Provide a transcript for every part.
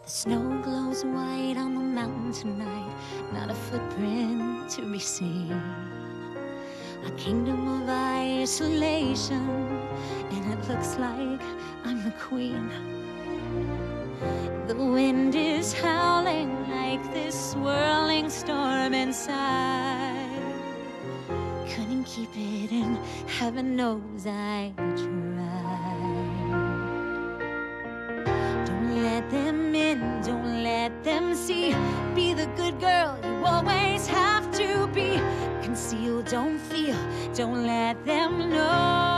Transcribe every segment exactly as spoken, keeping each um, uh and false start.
The snow glows white on the mountain tonight, not a footprint to be seen. A kingdom of isolation, and it looks like I'm the queen. The wind is howling like this swirling storm inside. Couldn't keep it in, heaven knows I tried. Don't let them in, don't let them see. Be the good girl you always have to be. Conceal, don't feel, don't let them know.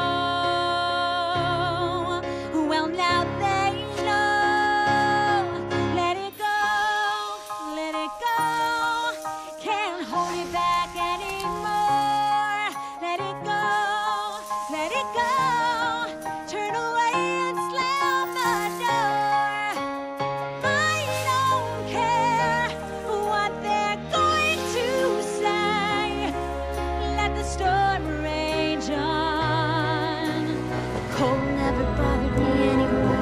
Well, now they know. Let it go, let it go. Can't hold it back anymore. Let it go, let it go. Turn away and slam the door. I don't care what they're going to say. Let the storm rage on. The cold never bothered me anymore.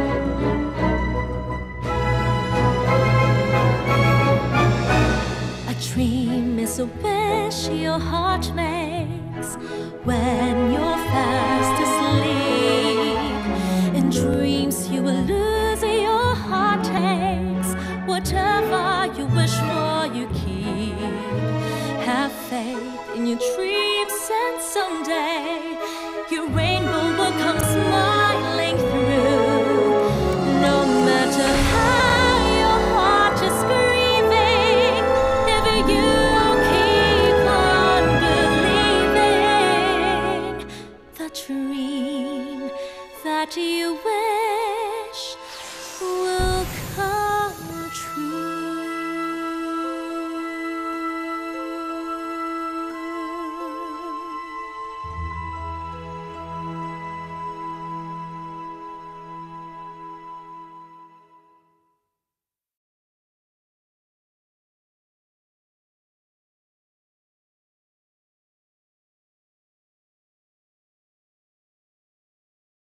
A dream is a wish your heart makes when you're fast.